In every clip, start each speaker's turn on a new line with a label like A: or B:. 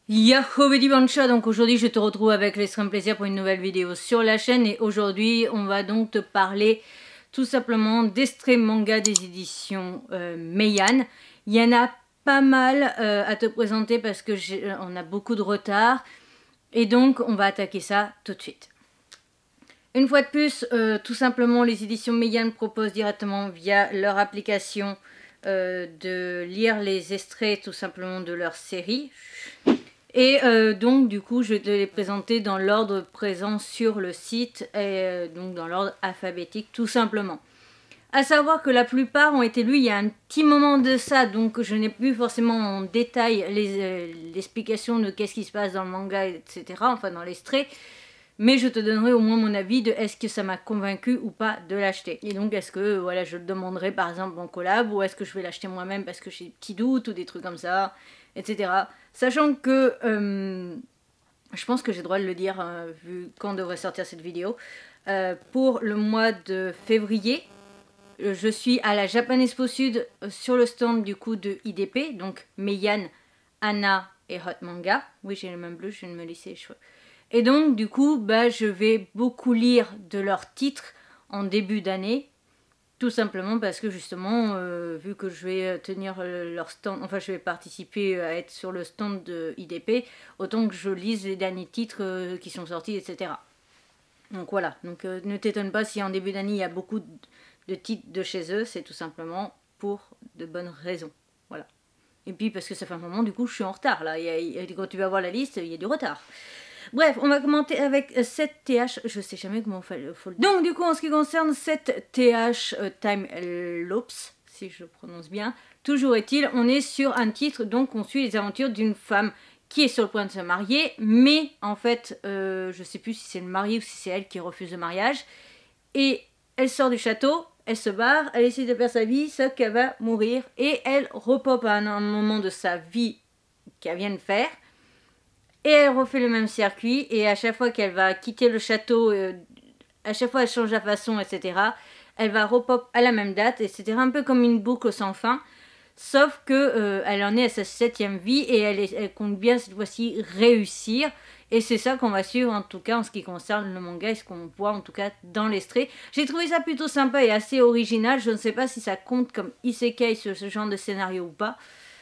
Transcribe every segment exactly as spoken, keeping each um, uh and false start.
A: Yahoo Betty Bancha, donc aujourd'hui je te retrouve avec l'extrême plaisir pour une nouvelle vidéo sur la chaîne et aujourd'hui on va donc te parler tout simplement d'extraits manga des éditions euh, Meian. Il y en a pas mal euh, à te présenter parce que on a beaucoup de retard et donc on va attaquer ça tout de suite. Une fois de plus, euh, tout simplement les éditions Meian proposent directement via leur application euh, de lire les extraits tout simplement de leur série. Et euh, donc du coup je vais te les présenter dans l'ordre présent sur le site, et euh, donc dans l'ordre alphabétique tout simplement. À savoir que la plupart ont été lus il y a un petit moment de ça, donc je n'ai plus forcément en détail l'explication euh, de qu'est-ce qui se passe dans le manga, et cetera. Enfin dans l'extrait. Mais je te donnerai au moins mon avis de est-ce que ça m'a convaincu ou pas de l'acheter. Et donc est-ce que voilà, je le demanderai par exemple en collab ou est-ce que je vais l'acheter moi-même parce que j'ai des petits doutes ou des trucs comme ça, et cetera. Sachant que euh, je pense que j'ai le droit de le dire euh, vu quand devrait sortir cette vidéo. Euh, pour le mois de février, je suis à la Japan Expo Sud euh, sur le stand du coup de I D P, donc Meian, Anna et Hot Manga. Oui, j'ai les mêmes bleus, je viens de me lisser les cheveux. Et donc du coup bah, je vais beaucoup lire de leurs titres en début d'année, tout simplement parce que justement euh, vu que je vais tenir leur stand, enfin je vais participer à être sur le stand de I D P, autant que je lise les derniers titres euh, qui sont sortis, et cetera. Donc voilà, donc euh, ne t'étonne pas si en début d'année il y a beaucoup de titres de chez eux, c'est tout simplement pour de bonnes raisons. Voilà. Et puis parce que ça fait un moment du coup je suis en retard là, il y a, il y a, quand tu vas voir la liste il y a du retard. Bref, on va commenter avec sept T H, je sais jamais comment on fait le faut. Donc du coup en ce qui concerne sept T H euh, Time Loops, si je prononce bien, toujours est-il, on est sur un titre, donc on suit les aventures d'une femme qui est sur le point de se marier, mais en fait, euh, je sais plus si c'est le mari ou si c'est elle qui refuse le mariage, et elle sort du château, elle se barre, elle essaie de faire sa vie, sauf qu'elle va mourir, et elle repop à un, un moment de sa vie qu'elle vient de faire. Et elle refait le même circuit, et à chaque fois qu'elle va quitter le château, euh, à chaque fois elle change la façon, et cetera. Elle va repop à la même date, et cetera. Un peu comme une boucle sans fin. Sauf que euh, elle en est à sa septième vie, et elle, est, elle compte bien cette fois-ci réussir. Et c'est ça qu'on va suivre en tout cas en ce qui concerne le manga, et ce qu'on voit en tout cas dans l'extrait. J'ai trouvé ça plutôt sympa et assez original. Je ne sais pas si ça compte comme isekai sur ce genre de scénario ou pas.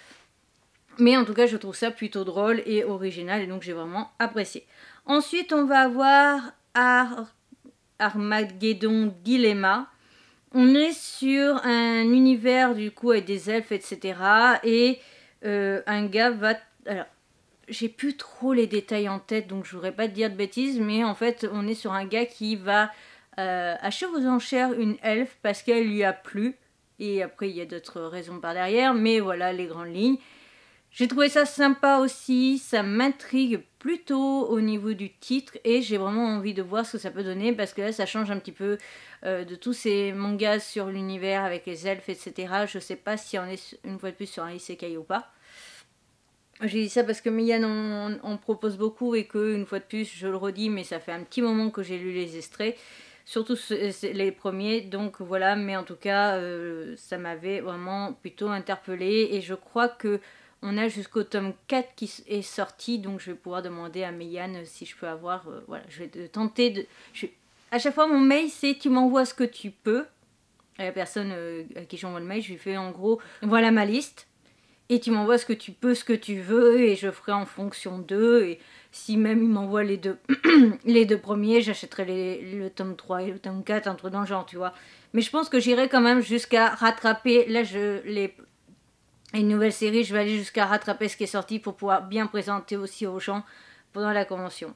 A: Mais en tout cas, je trouve ça plutôt drôle et original et donc j'ai vraiment apprécié. Ensuite, on va avoir Ar Armageddon Dilemma. On est sur un univers du coup avec des elfes, et cetera. Et euh, un gars va... Alors, j'ai plus trop les détails en tête, donc je voudrais pas te dire de bêtises, mais en fait, on est sur un gars qui va euh, acheter aux enchères une elfe parce qu'elle lui a plu. Et après, il y a d'autres raisons par derrière, mais voilà les grandes lignes. J'ai trouvé ça sympa aussi, ça m'intrigue plutôt au niveau du titre et j'ai vraiment envie de voir ce que ça peut donner parce que là ça change un petit peu euh, de tous ces mangas sur l'univers avec les elfes, et cetera. Je sais pas si on est une fois de plus sur un isekai ou pas. J'ai dit ça parce que Meian en, en propose beaucoup et que une fois de plus, je le redis, mais ça fait un petit moment que j'ai lu les extraits, surtout les premiers, donc voilà, mais en tout cas euh, ça m'avait vraiment plutôt interpellée et je crois que on a jusqu'au tome quatre qui est sorti, donc je vais pouvoir demander à Meian si je peux avoir... Euh, voilà, je vais tenter de... Je, à chaque fois, mon mail, c'est tu m'envoies ce que tu peux. À la personne euh, à qui j'envoie le mail, je lui fais en gros, voilà ma liste. Et tu m'envoies ce que tu peux, ce que tu veux, et je ferai en fonction d'eux. Et si même il m'envoie les deux, les deux premiers, j'achèterai le tome trois et le tome quatre, un truc dans le genre, tu vois. Mais je pense que j'irai quand même jusqu'à rattraper... Là, je les... une nouvelle série, je vais aller jusqu'à rattraper ce qui est sorti pour pouvoir bien présenter aussi aux gens pendant la convention.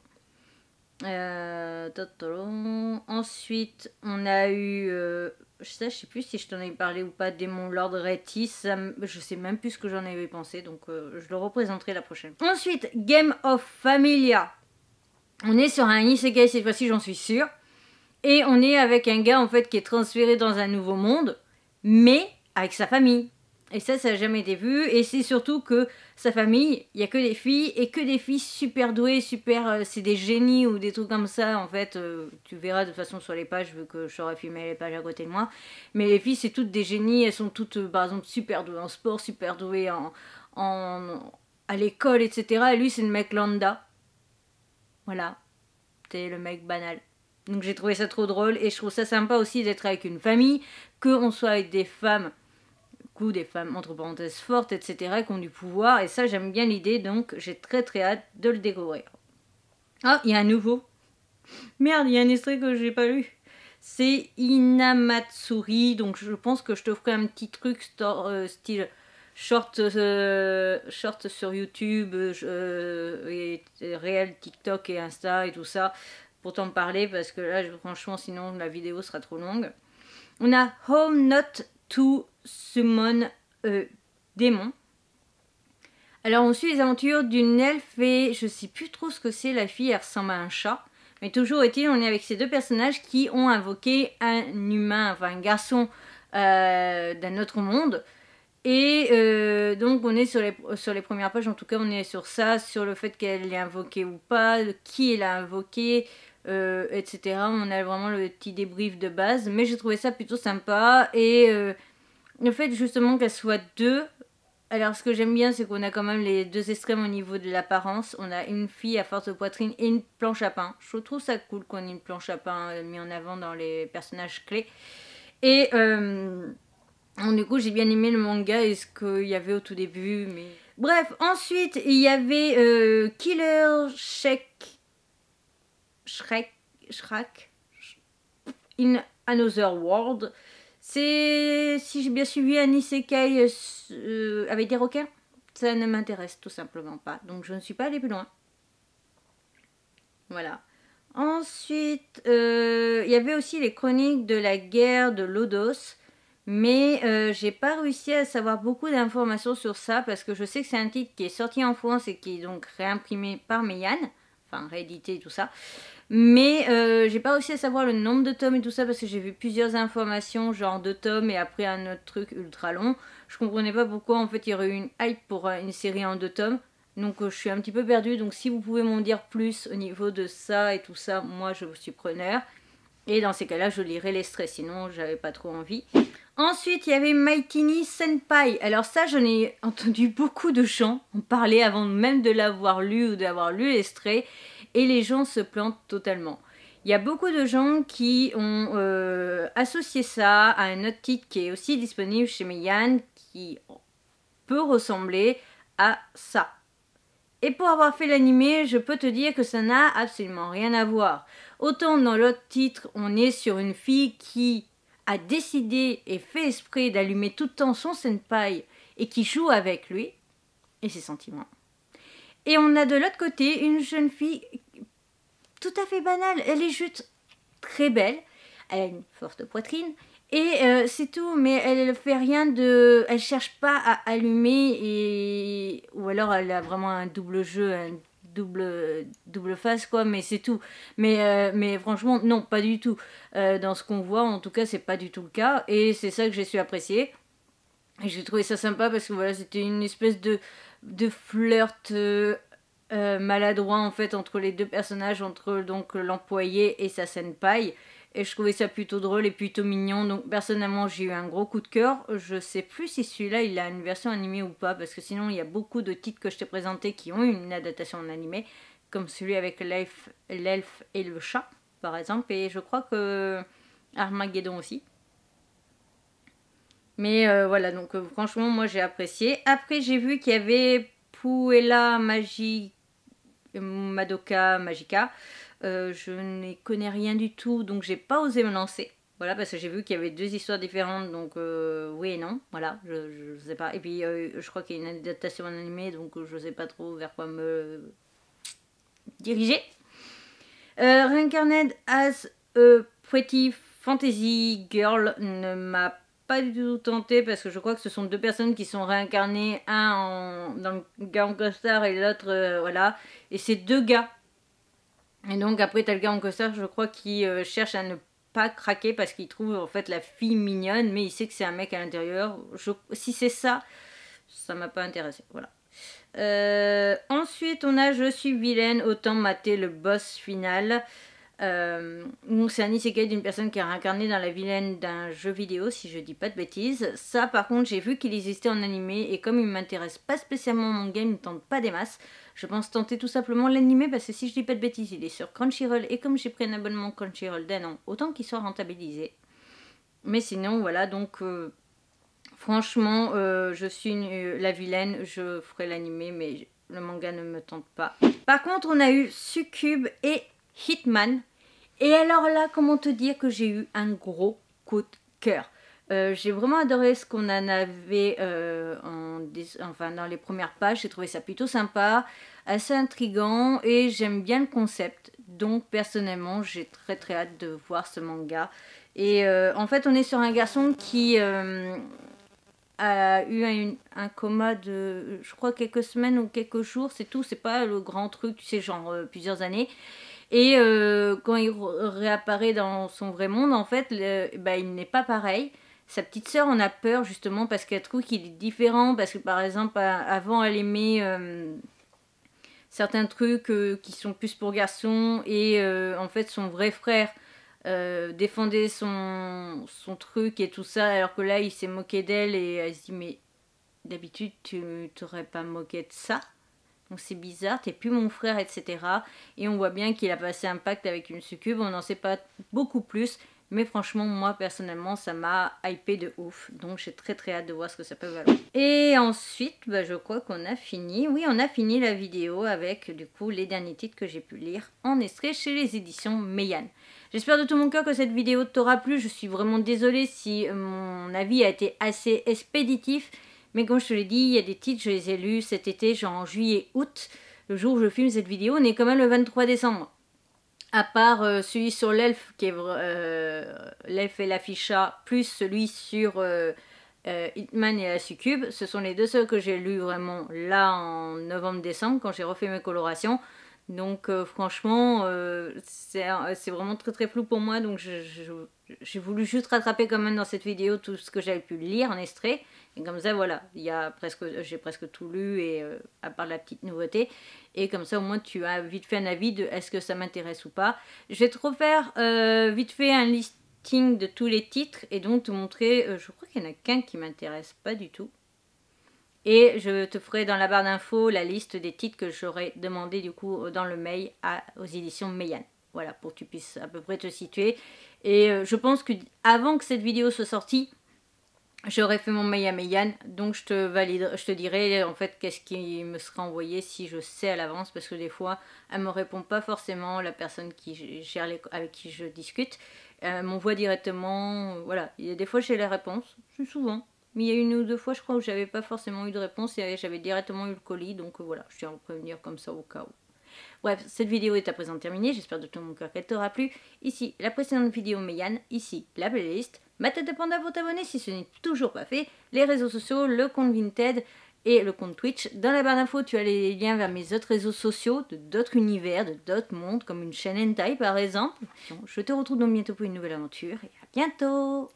A: Euh, ensuite, on a eu, euh, je sais, je sais plus si je t'en ai parlé ou pas, Démon Lord Rétis, je sais même plus ce que j'en avais pensé, donc euh, je le représenterai la prochaine. Ensuite, Game of Familia. On est sur un isekai cette fois-ci, j'en suis sûre. Et on est avec un gars en fait qui est transféré dans un nouveau monde, mais avec sa famille. Et ça, ça n'a jamais été vu. Et c'est surtout que sa famille, il n'y a que des filles. Et que des filles super douées, super... Euh, c'est des génies ou des trucs comme ça. En fait, euh, tu verras de toute façon sur les pages, vu que j'aurais filmé les pages à côté de moi. Mais les filles, c'est toutes des génies. Elles sont toutes, euh, par exemple, super douées en sport, super douées en... en à l'école, et cetera. Et lui, c'est le mec lambda. Voilà. C'est le mec banal. Donc j'ai trouvé ça trop drôle. Et je trouve ça sympa aussi d'être avec une famille. Qu'on soit avec des femmes, du coup, des femmes entre parenthèses fortes, et cetera. Qui ont du pouvoir. Et ça, j'aime bien l'idée. Donc j'ai très très hâte de le découvrir. Ah, il y a un nouveau. Merde, il y a un extrait que j'ai pas lu. C'est Inamatsuri. Donc je pense que je te ferai un petit truc store, euh, style short, euh, short sur YouTube, euh, et, et réel TikTok et Insta et tout ça. Pour t'en parler. Parce que là, franchement, sinon la vidéo sera trop longue. On a Home Not to Summon euh, Démon. Alors on suit les aventures d'une elfe et je sais plus trop ce que c'est, la fille elle ressemble à un chat. Mais toujours est-il, on est avec ces deux personnages qui ont invoqué un humain, enfin un garçon euh, d'un autre monde. Et euh, donc on est sur les, sur les premières pages, en tout cas on est sur ça, sur le fait qu'elle l'ait invoqué ou pas, qui elle a invoqué, euh, et cetera. On a vraiment le petit débrief de base, mais j'ai trouvé ça plutôt sympa. Et euh, le fait justement qu'elle soit deux... Alors ce que j'aime bien c'est qu'on a quand même les deux extrêmes au niveau de l'apparence. On a une fille à forte poitrine et une planche à pain. Je trouve ça cool qu'on ait une planche à pain mis en avant dans les personnages clés. Et euh, du coup j'ai bien aimé le manga et ce qu'il y avait au tout début. Mais... Bref, ensuite il y avait euh, Killer Shrek, Shrek, Shrek in Another World. C'est, si j'ai bien suivi, un isekai euh, avec des requins. Ça ne m'intéresse tout simplement pas. Donc je ne suis pas allée plus loin. Voilà. Ensuite, euh, il y avait aussi les chroniques de la guerre de Lodos. Mais euh, j'ai pas réussi à savoir beaucoup d'informations sur ça. Parce que je sais que c'est un titre qui est sorti en France et qui est donc réimprimé par Meian. Enfin, réédité et tout ça. Mais euh, j'ai pas réussi à savoir le nombre de tomes et tout ça parce que j'ai vu plusieurs informations, genre deux tomes et après un autre truc ultra long. Je comprenais pas pourquoi en fait il y aurait eu une hype pour une série en deux tomes. Donc euh, je suis un petit peu perdue. Donc si vous pouvez m'en dire plus au niveau de ça et tout ça, moi je suis preneur. Et dans ces cas-là, je lirai l'extrait, sinon j'avais pas trop envie. Ensuite, il y avait Maitini Senpai. Alors ça, j'en ai entendu beaucoup de gens en parler avant même de l'avoir lu ou d'avoir lu l'extrait. Et les gens se plantent totalement. Il y a beaucoup de gens qui ont euh, associé ça à un autre titre qui est aussi disponible chez Meian, qui peut ressembler à ça. Et pour avoir fait l'animé, je peux te dire que ça n'a absolument rien à voir. Autant dans l'autre titre, on est sur une fille qui a décidé et fait exprès d'allumer tout le temps son senpai et qui joue avec lui et ses sentiments. Et on a de l'autre côté une jeune fille tout à fait banale. Elle est juste très belle. Elle a une forte poitrine. Et euh, c'est tout. Mais elle ne fait rien de... Elle cherche pas à allumer. Et... Ou alors elle a vraiment un double jeu, un double, double face quoi. Mais c'est tout. Mais, euh, mais franchement, non, pas du tout. Euh, dans ce qu'on voit, en tout cas, c'est pas du tout le cas. Et c'est ça que j'ai su apprécier. Et j'ai trouvé ça sympa parce que voilà, c'était une espèce de... de flirt euh, euh, maladroit en fait entre les deux personnages, entre donc l'employé et sa senpai. Et je trouvais ça plutôt drôle et plutôt mignon. Donc personnellement j'ai eu un gros coup de cœur. Je sais plus si celui-là il a une version animée ou pas, parce que sinon il y a beaucoup de titres que je t'ai présentés qui ont une adaptation en animé, comme celui avec l'elfe et le chat par exemple. Et je crois que Armageddon aussi. Mais euh, voilà, donc euh, franchement, moi j'ai apprécié. Après, j'ai vu qu'il y avait Puella Magi... Madoka Magica. Euh, je ne connais rien du tout, donc j'ai pas osé me lancer. Voilà, parce que j'ai vu qu'il y avait deux histoires différentes, donc euh, oui et non. Voilà, je, je sais pas. Et puis, euh, je crois qu'il y a une adaptation en animé, donc je sais pas trop vers quoi me diriger. Euh, Reincarned as a Pretty Fantasy Girl ne m'a pas pas du tout tenté parce que je crois que ce sont deux personnes qui sont réincarnées, un en, dans le gars en costard et l'autre euh, voilà, et c'est deux gars. Et donc après t'as le gars en costard, je crois, qui euh, cherche à ne pas craquer parce qu'il trouve en fait la fille mignonne, mais il sait que c'est un mec à l'intérieur. Si c'est ça, ça m'a pas intéressé, voilà. Euh, ensuite on a Je suis vilaine, autant mater le boss final. Euh, c'est un isekai d'une personne qui est réincarnée dans la vilaine d'un jeu vidéo, si je dis pas de bêtises. Ça, par contre, j'ai vu qu'il existait en animé, et comme il m'intéresse pas spécialement mon game, il me tente pas des masses, je pense tenter tout simplement l'animé, parce que si je dis pas de bêtises, il est sur Crunchyroll, et comme j'ai pris un abonnement Crunchyroll d'un an, autant qu'il soit rentabilisé. Mais sinon, voilà, donc... Euh, franchement, euh, je suis une, euh, la vilaine, je ferai l'animé, mais le manga ne me tente pas. Par contre, on a eu Succube et Hitman. Et alors là, comment te dire que j'ai eu un gros coup de cœur. Euh, j'ai vraiment adoré ce qu'on en avait euh, en, enfin, dans les premières pages. J'ai trouvé ça plutôt sympa, assez intriguant et j'aime bien le concept. Donc personnellement, j'ai très très hâte de voir ce manga. Et euh, en fait, on est sur un garçon qui... Euh, a eu un, un coma de, je crois, quelques semaines ou quelques jours, c'est tout, c'est pas le grand truc, tu sais, genre euh, plusieurs années. Et euh, quand il réapparaît dans son vrai monde, en fait, le, bah, il n'est pas pareil. Sa petite sœur en a peur, justement, parce qu'elle trouve qu'il est différent, parce que, par exemple, avant, elle aimait euh, certains trucs euh, qui sont plus pour garçons, et euh, en fait, son vrai frère Euh, défendait son, son truc et tout ça, alors que là il s'est moqué d'elle et elle se dit mais d'habitude tu t'aurais pas moqué de ça, donc c'est bizarre, t'es plus mon frère, etc. Et on voit bien qu'il a passé un pacte avec une succube, on n'en sait pas beaucoup plus, mais franchement moi personnellement ça m'a hypé de ouf, donc j'ai très très hâte de voir ce que ça peut valoir. Et ensuite bah, je crois qu'on a fini, oui on a fini la vidéo avec du coup les derniers titres que j'ai pu lire en extrait chez les éditions Meian. J'espère de tout mon cœur que cette vidéo t'aura plu. Je suis vraiment désolée si mon avis a été assez expéditif. Mais comme je te l'ai dit, il y a des titres, je les ai lus cet été, genre en juillet, août. Le jour où je filme cette vidéo, on est quand même le vingt-trois décembre. À part euh, celui sur l'elfe, qui est euh, l'elfe et la ficha, plus celui sur euh, euh, Hitman et la succube. Ce sont les deux seuls que j'ai lus vraiment là en novembre-décembre, quand j'ai refait mes colorations. Donc euh, franchement, euh, c'est vraiment très très flou pour moi, donc j'ai voulu juste rattraper quand même dans cette vidéo tout ce que j'avais pu lire en extrait. Et comme ça, voilà, j'ai presque tout lu, et euh, à part la petite nouveauté. Et comme ça, au moins, tu as vite fait un avis de est-ce que ça m'intéresse ou pas. Je vais te refaire euh, vite fait un listing de tous les titres, et donc te montrer, euh, je crois qu'il n'y en a qu'un qui m'intéresse pas du tout. Et je te ferai dans la barre d'infos la liste des titres que j'aurais demandé du coup dans le mail à, aux éditions Meian. Voilà, pour que tu puisses à peu près te situer. Et euh, je pense que avant que cette vidéo soit sortie, j'aurais fait mon mail à Meian. Donc je te valide, je te dirai en fait qu'est-ce qui me sera envoyé si je sais à l'avance. Parce que des fois, elle ne me répond pas forcément, la personne qui gère les, avec qui je discute. Elle m'envoie directement. Voilà, il y a des fois j'ai les réponses, c'est souvent. Mais il y a une ou deux fois, je crois, où j'avais pas forcément eu de réponse et j'avais directement eu le colis. Donc euh, voilà, je tiens à vous prévenir comme ça au cas où. Bref, cette vidéo est à présent terminée. J'espère de tout mon cœur qu'elle t'aura plu. Ici, la précédente vidéo Meian. Ici, la playlist. Ma tête de panda pour t'abonner si ce n'est toujours pas fait. Les réseaux sociaux, le compte Vinted et le compte Twitch. Dans la barre d'infos, tu as les liens vers mes autres réseaux sociaux, de d'autres univers, de d'autres mondes, comme une chaîne hentai par exemple. Je te retrouve donc bientôt pour une nouvelle aventure et à bientôt!